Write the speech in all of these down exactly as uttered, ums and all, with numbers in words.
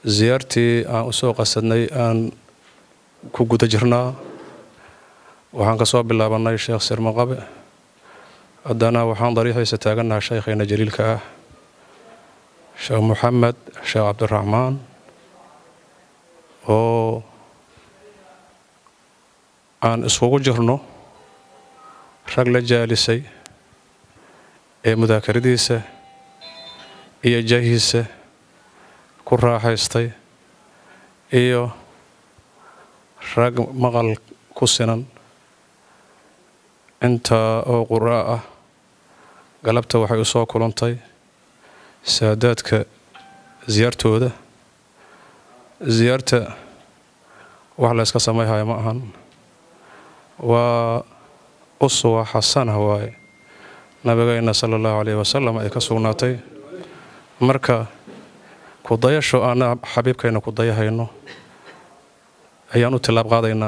زيارتي aan u soo qasadnay aan ku guda jirnaa waxaan ka soo bilaabanay Sheekh Sirmaqabe haddana waxaan dariixiisa taaganahay sheekheena jaliilka ah Sheekh Muhammad Sheekh Abdurrahman oo aan isugu jirno rag la jaalisay ee mudaakaradiisa iyo jahiisa ku raaxaystay iyo rag maqal ku sinan inta oo quraa ah galabta waxay u soo kulantay saadaadka ziyaartooda ziyaarta wax la iska sameeyahay ma ahan waa uswa xasana waaye nabigeena sallallahu alayhi wasallam ay ka sugnaatay marka ku dayasho ana xabiibkeena ku dayahayno ayaan u tilaab qaadaynaa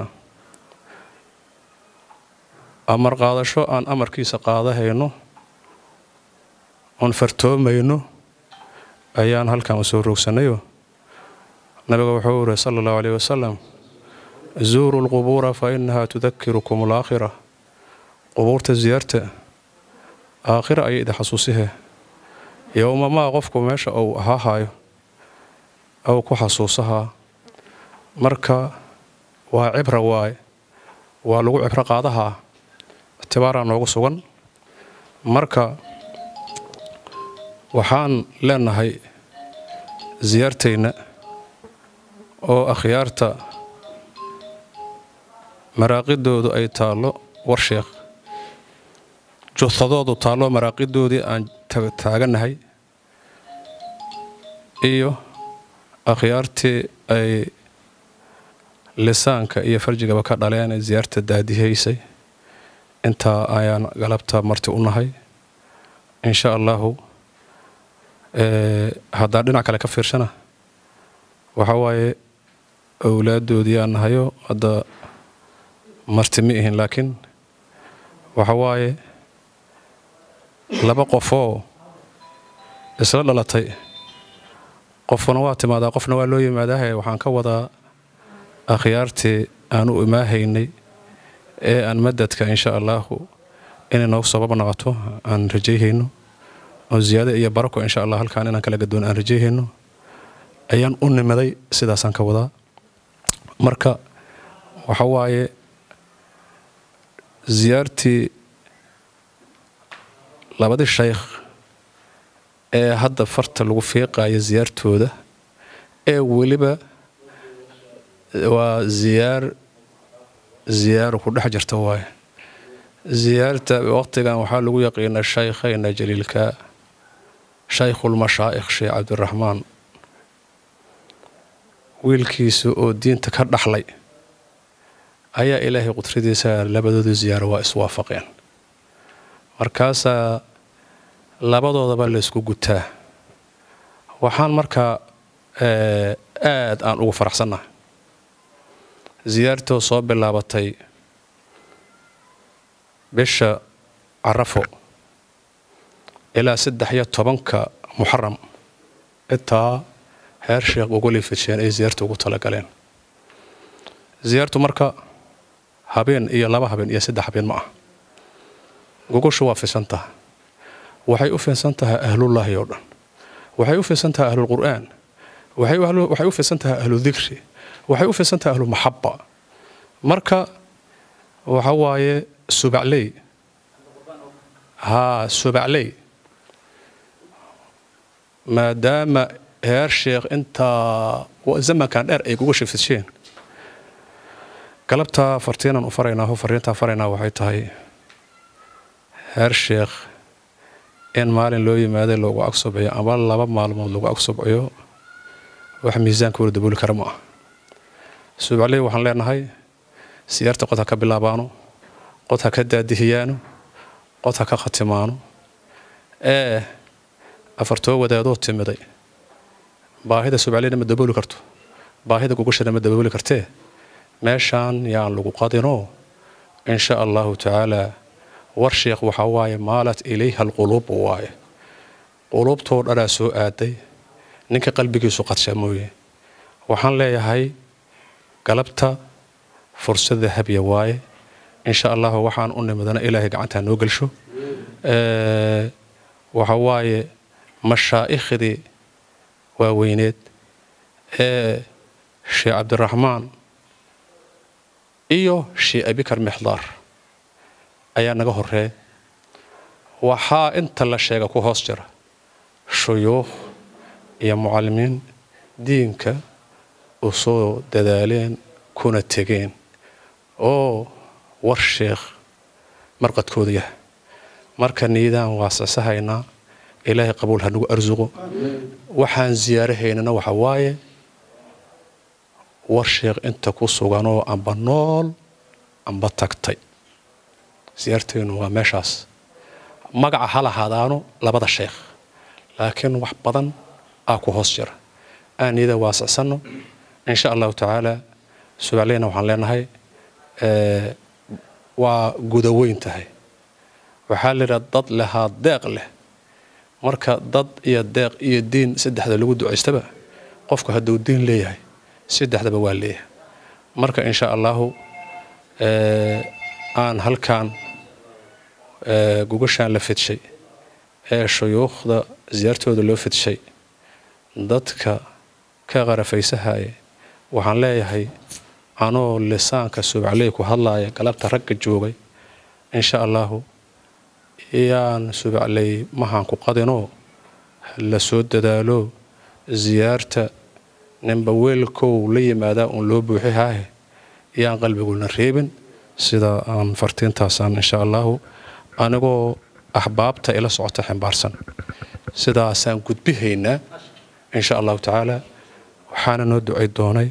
amar qaadasho aan amarkiisa qaadahayno on fartoomayno ayaan halkan soo roogsanayo nabiga wuxuu yiri sallallahu alayhi wasallam زوروا القبور فإنها تذكركم الآخرة قبور زيارته آخرة أي إذا حسوسها يوم ما غفكم ماشى أو ها هاي أو كحسوسها مركا وعبرة واي ولو عبرة قادها اعتبارا نوغسون مركا وحان لنا هي زيارتين أو أخيارتا maraaqidoodu ay taalo war sheekh joodadoodu taalo maraaqidoodii aan taaganahay iyo akhyaartii ay lisaanka iyo farjigaba ka dhaleen ziyaarta daadihiisay inta ayaan galabta marti u nahay insha Allah ee haddaan dhinac kale ka fiirsana waxa waaye awlaadoodii aan nahayo hadda martimiihin laakiin waxa waaye laba qofoo isla dhalatay qofna waa timaada qofna waa loo yimaadaa waxaan ka wadaa akhyaartii aan u imaahaynay ee aan madadka insha Allah inay noo sabab noqoto aan rajayhayno oo ziyaada iyo barako insha Allah halkaan inaan kala gadoon aan rajayhayno ayaan u nimaday sidaas aan ka wadaa marka waxa waaye زيارتي لابد الشيخ ee hadda farta lagu fiiqayo ziyaartooda ee waliba waa ziyaar ziyaar ku dhex jirta waay ziyaarta waqtigan waxa lagu yaqiinaa sheekheena jaliilka shaykhul mashaayikh Sheekh Abdurrahman wiilkiisu oo diinta ka dhaxlay ayaa ilaahay qudradiisa labadooda ziyaaro waa iswaafaqeen markaas labadoodaba la isku gutaa waxaan marka aad aan ugu faraxsanahay ziyaarto soo bilaabatay bisha Arafo ilaa saddex iyo tobanka Muharram inta heer sheekh ugu leefasheen ay ziyaarto ugu tala galeen ziyaarto marka habeen iyo laba habeen iyo saddex habeen ma ah gogoshu waa fiisantaa waxay u fiisantahay ahlullah iyo dhan waxay u fiisantahay ahlul quraan waxay waxay u fiisantahay ahlul dhikri waxay u fiisantahay ahlul mahabba marka waxa waaye subaclay ha subaclay maadaama heer sheekh inta zamankan dheer ay gogoshu fiisheen galabta fartiinan u faraynaa fariinta faraynaa waxay tahay heer sheekh in maalin loo yimaado loogu aqsobayo ama laba maalmood loogu aqsobayo wax miisaanka wada dabooli kara ma ah suubalay waxaan leenahay siyaarta qod ha ka bilaabaano qod ha ka daadihiyaano qod ha ka khatimaano ee afartoo wadaadoo timiday baahida suubalayna ma dabooli karto baahida gogosha ma dabooli kartee meeshaan yaan lagu qadino insha Allah ta'ala war sheekh waxa waaye maalat ilayha alqulub waaye qulubtoo dhala soo aaday ninka qalbigiisu qadshamooyay waxaan leeyahay galabta fursada habya waaye insha Allah waxaan u nimadana ilaahay gacanta noo galsho ee waxa waaye mashaaikhdii waaweyneed ee Sheikh Abdurrahman iyo Sheikh Abikar Mixdar ayaa naga horreey waxaa inta la sheega ku hoos jira shuyuukh iyo mucallimiin diinka oo soo dadaaleen kuna tageen oo war sheekh marqadkooda yahay marka niidaan waasasahaynaa ilaahay qabuul ha nagu arsuqo waxaan ziyaarahaynana waxa waaye war sheekh inta ku suganoo amba nool amba tagtay ziyaarteenu waa meeshaas magaca ha lahaadaano labada sheekh laakiin wax badan aa ku hoos jira aanida waasacsanno insha Allah taala su'aaleena waxaan leenahay ee waa gudaweyn tahay waxa la yiraahdaa dad lahaa deeq leh marka dad iyo deeq iyo diin saddexda lagu duceystaba qofku hadduu diin leeyahay saddexdaba waa leeyahay marka insha Allah ee aan halkaan ee gugashaan la fidshay ee shuyuukhda ziyaartooda loo fidshay dadka ka qarafaysahay waxaan leeyahay anoo lisaanka suubalay ku hadlaaya galabta ragga joogay insha Allah iyaan suubalay mahan ku qadino la soo dadaalo ziyaarta nimba weelkow la yimaada oo loo buuxihay iyaan qalbiguna reebin sida aan fartiintaasaan insha Allah anagoo ahbaabta ila socota xambaarsan sidaasaan gudbihayna insha Allah taala waxaana noo ducay doonay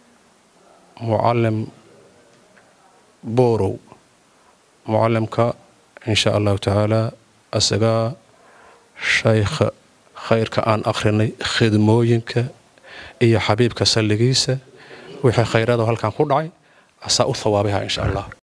معلم بورو معلمك إن شاء الله تعالى أسقى شيخ خير كأن أخرني خدموينك إيا حبيبك سلقيسة وحي خيراته هل كان قرعي أساء الثوابها إن شاء الله